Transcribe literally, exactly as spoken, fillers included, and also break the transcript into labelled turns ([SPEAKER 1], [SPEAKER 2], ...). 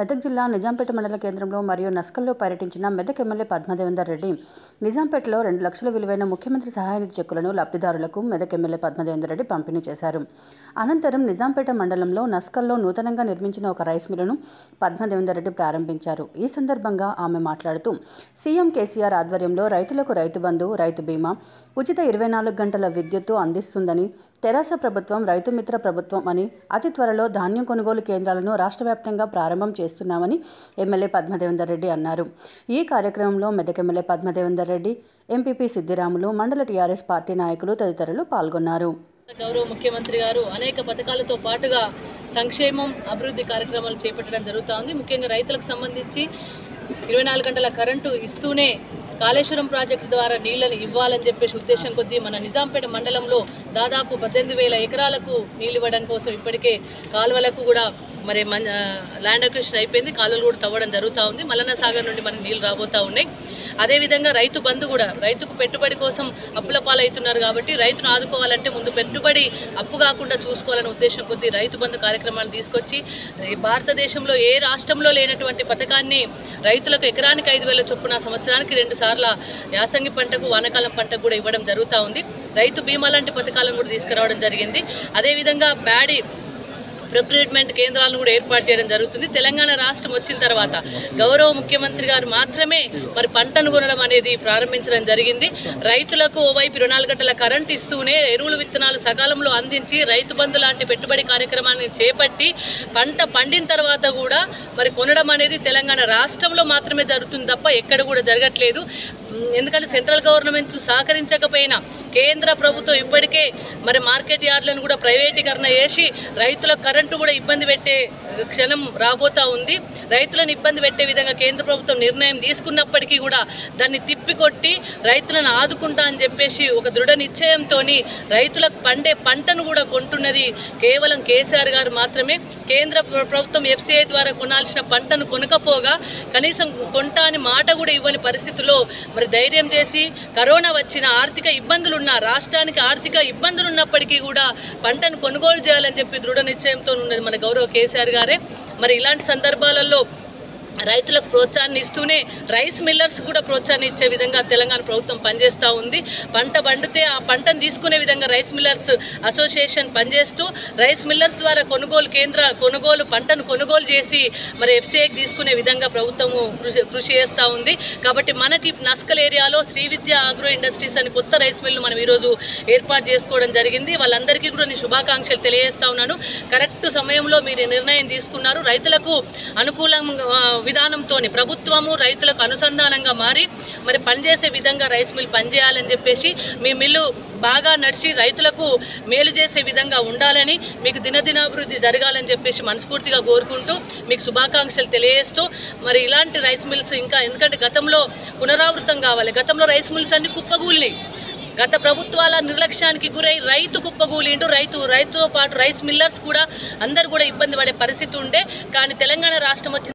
[SPEAKER 1] మెదక్ జిల్లా నిజాంపేట మండల కేంద్రంలో మరియు నస్కల్లో పర్యటించిన మెదక్ ఎమ్మెల్యే పద్మ దేవేందర్ రెడ్డి నిజాంపేటలో రెండు లక్షల విలువైన ముఖ్యమంత్రి సహాయనిధి చెక్కులను లబ్ధిదారులకు మెదక్ ఎమ్మెల్యే పద్మ దేవేందర్ రెడ్డి పంపిణీ చేశారు. అనంతరం నిజాంపేట మండలంలో నస్కల్లో నూతనంగా నిర్మించిన ఒక రైస్ మిల్లును పద్మ దేవేందర్ రెడ్డి ప్రారంభించారు. ఈ సందర్భంగా ఆమె మాట్లాడుతూ సీఎం కేసీఆర్ ఆధ్వర్యంలో రైతులకు రైతు బంధు, రైతు బీమా, ఉచిత ఇరవై నాలుగు గంటల విద్యుత్తు అందిస్తుందని, తెరాస ప్రభుత్వం రైతు మిత్ర ప్రభుత్వం అని, అతి త్వరలో ధాన్యం కొనుగోలు కేంద్రాలను రాష్ట్ర వ్యాప్తంగా ప్రారంభం చేస్తున్నామని ఎమ్మెల్యే పద్మ దేవేందర్ రెడ్డి అన్నారు. ఈ కార్యక్రమంలో మెదక్ ఎమ్మెల్యే పద్మ దేవేందర్ రెడ్డి, ఎంపీపీ సిద్దిరాములు, మండల టీఆర్ఎస్ పార్టీ నాయకులు తదితరులు పాల్గొన్నారు.
[SPEAKER 2] గౌరవ ముఖ్యమంత్రి గారు అనేక పథకాలతో పాటుగా సంక్షేమం, అభివృద్ధి కార్యక్రమాలు చేపట్టడం జరుగుతూ ఉంది. ముఖ్యంగా రైతులకు సంబంధించి ఇరవై నాలుగు గంటల కరెంటు ఇస్తూనే కాళేశ్వరం ప్రాజెక్టు ద్వారా నీళ్లను ఇవ్వాలని చెప్పేసి ఉద్దేశం కొద్దీ మన నిజాంపేట మండలంలో దాదాపు పద్దెనిమిది వేల ఎకరాలకు నీళ్ళు ఇవ్వడం కోసం ఇప్పటికే కాలువలకు కూడా మరి ల్యాండ్ అక్విజిషన్ అయిపోయింది. కాలువలు కూడా తవ్వడం జరుగుతూ ఉంది. మల్లన్న సాగర్ నుండి మనకి నీళ్ళు రాబోతూ ఉన్నాయి. అదేవిధంగా రైతు బంధు కూడా రైతుకు పెట్టుబడి కోసం అప్పుల పాలవుతున్నారు కాబట్టి రైతును ఆదుకోవాలంటే ముందు పెట్టుబడి అప్పు కాకుండా చూసుకోవాలనే ఉద్దేశం కొద్దీ రైతు బంధు కార్యక్రమాన్ని తీసుకొచ్చి భారతదేశంలో ఏ రాష్ట్రంలో లేనటువంటి పథకాన్ని రైతులకు ఎకరానికి ఐదు వేల చొప్పున సంవత్సరానికి రెండు సార్ల యాసంగి పంటకు, వానాకాలం పంటకు కూడా ఇవ్వడం జరుగుతూ ఉంది. రైతు బీమా లాంటి పథకాలను కూడా తీసుకురావడం జరిగింది. అదేవిధంగా ప్యాడీ ప్రొక్యూర్మెంట్ కేంద్రాలను కూడా ఏర్పాటు చేయడం జరుగుతుంది. తెలంగాణ రాష్ట్రం వచ్చిన తర్వాత గౌరవ ముఖ్యమంత్రి గారు మాత్రమే మరి పంటను కొనడం అనేది ప్రారంభించడం జరిగింది. రైతులకు ఓవైపు ఇరవై నాలుగు గంటల కరెంట్ ఇస్తూనే ఎరువులు, విత్తనాలు సకాలంలో అందించి రైతు బంధు లాంటి పెట్టుబడి కార్యక్రమాన్ని చేపట్టి పంట పండిన తర్వాత కూడా మరి కొనడం అనేది తెలంగాణ రాష్ట్రంలో మాత్రమే జరుగుతుంది తప్ప ఎక్కడ కూడా జరగట్లేదు. ఎందుకంటే సెంట్రల్ గవర్నమెంట్ సహకరించకపోయినా కేంద్ర ప్రభుత్వం ఇప్పటికే మరి మార్కెట్ యార్డులను కూడా ప్రైవేటీకరణ చేసి రైతులకు కరెంటు కూడా ఇబ్బంది పెట్టే క్షణం రాబోతా ఉంది. రైతులను ఇబ్బంది పెట్టే విధంగా కేంద్ర ప్రభుత్వం నిర్ణయం తీసుకున్నప్పటికీ కూడా దాన్ని తిప్పికొట్టి రైతులను ఆదుకుంటా అని చెప్పేసి ఒక దృఢ నిశ్చయంతో రైతులకు పండే పంటను కూడా కొంటున్నది కేవలం కేసీఆర్ గారు మాత్రమే. కేంద్ర ప్రభుత్వం ఎఫ్సీఐ ద్వారా కొనాల్సిన పంటను కొనకపోగా కనీసం కొంటా అని మాట కూడా ఇవ్వని పరిస్థితుల్లో మరి ధైర్యం చేసి కరోనా వచ్చిన ఆర్థిక ఇబ్బందులు ఉన్న రాష్ట్రానికి ఆర్థిక ఇబ్బందులు ఉన్నప్పటికీ కూడా పంటను కొనుగోలు చేయాలని చెప్పి దృఢ నిశ్చయంతో ఉన్నది మన గౌరవ కేసీఆర్ గారే. మరి ఇలాంటి సందర్భాలలో రైతులకు ప్రోత్సాహాన్ని ఇస్తూనే రైస్ మిల్లర్స్ కూడా ప్రోత్సాహాన్ని ఇచ్చే విధంగా తెలంగాణ ప్రభుత్వం పనిచేస్తూ ఉంది. పంట పండితే ఆ పంటను తీసుకునే విధంగా రైస్ మిల్లర్స్ అసోసియేషన్ పనిచేస్తూ రైస్ మిల్లర్స్ ద్వారా కొనుగోలు కేంద్ర కొనుగోలు పంటను కొనుగోలు చేసి మరి ఎఫ్సీఐకి తీసుకునే విధంగా ప్రభుత్వము కృషి కృషి చేస్తూ ఉంది. కాబట్టి మనకి నస్కల్ ఏరియాలో శ్రీ విద్య ఆగ్రో ఇండస్ట్రీస్ అని కొత్త రైస్ మిల్లు మనం ఈరోజు ఏర్పాటు చేసుకోవడం జరిగింది. వాళ్ళందరికీ కూడా నేను శుభాకాంక్షలు తెలియజేస్తా ఉన్నాను. కరెక్ట్ సమయంలో మీరు నిర్ణయం తీసుకున్నారు. రైతులకు అనుకూలంగా విధానంతో ప్రభుత్వము రైతులకు అనుసంధానంగా మారి మరి పనిచేసే విధంగా రైస్ మిల్ పనిచేయాలని చెప్పేసి మీ మిల్లు బాగా నడిచి రైతులకు మేలు చేసే విధంగా ఉండాలని, మీకు దినదినాభివృద్ధి జరగాలని చెప్పేసి మనస్ఫూర్తిగా కోరుకుంటూ మీకు శుభాకాంక్షలు తెలియజేస్తూ మరి ఇలాంటి రైస్ మిల్స్ ఇంకా ఎందుకంటే గతంలో పునరావృతం కావాలి. గతంలో రైస్ మిల్స్ అన్ని కుప్పగూలిని గత ప్రభుత్వాల నిర్లక్ష్యానికి గురై రైతు కుప్పగూలిండు. రైతు రైతుతో పాటు రైస్ మిల్లర్స్ కూడా అందరూ కూడా ఇబ్బంది పడే పరిస్థితి ఉండే. కానీ తెలంగాణ రాష్ట్రం వచ్చిన